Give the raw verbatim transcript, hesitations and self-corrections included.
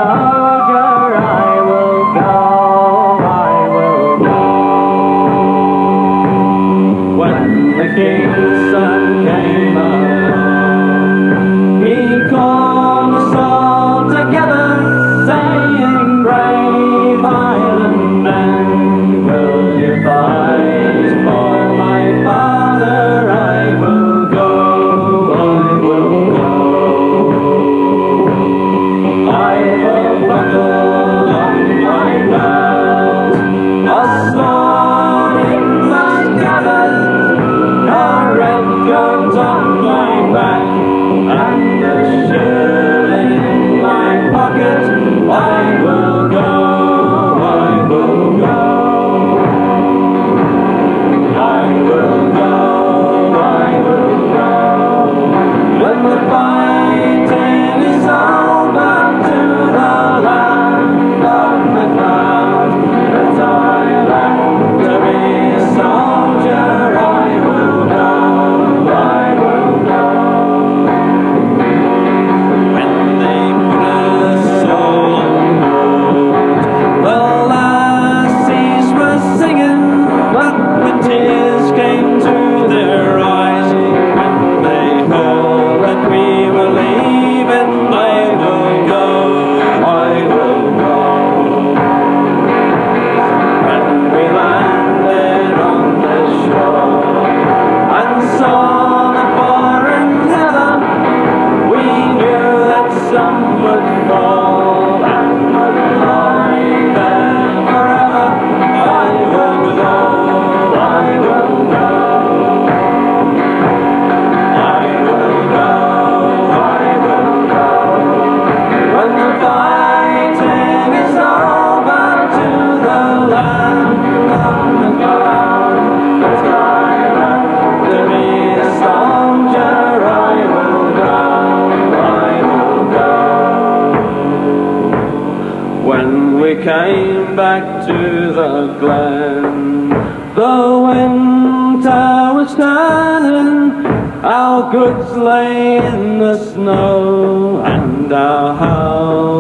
soldier, I will go, I will go. When the king's son came along, he called us all together, saying, brave Highland men, will you fight for my father? I will go, I will go. I will buckle on my belt, a sword in my scabbard, a red coat on my back, and a shilling in my pocket. I will go, I will go. I will go, I will go. When the fighting is over, to the land of MacLeod, that I left to be a soldier, I will go, I will go. When they put us all on board, the lassies were singing, but the tears came to their eyes. When they heard that we were leaving, I will go, I will go. When we landed on the shore and saw the foreign heather, we knew that some would fall and would lie there forever. I will go, I will go. I will go, I will go. When the fighting is over, to the land of MacLeod, that I left to be a soldier, I will go, I will go. When we came back to the glen, the winter was turning, our goods lay in the snow, and our house